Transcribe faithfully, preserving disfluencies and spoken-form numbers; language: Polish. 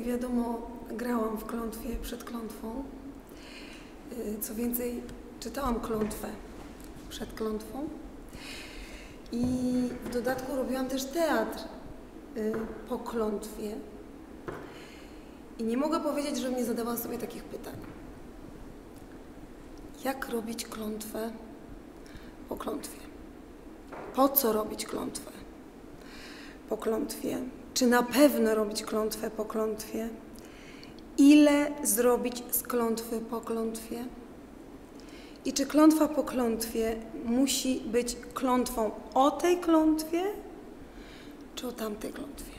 wiadomo, grałam w klątwie przed klątwą. Co więcej, czytałam klątwę przed klątwą. I w dodatku robiłam też teatr po klątwie. I nie mogę powiedzieć, że nie zadawałam sobie takich pytań. Jak robić klątwę po klątwie? Po co robić klątwę po klątwie? Czy na pewno robić klątwę po klątwie? Ile zrobić z klątwy po klątwie? I czy klątwa po klątwie musi być klątwą o tej klątwie, czy o tamtej klątwie?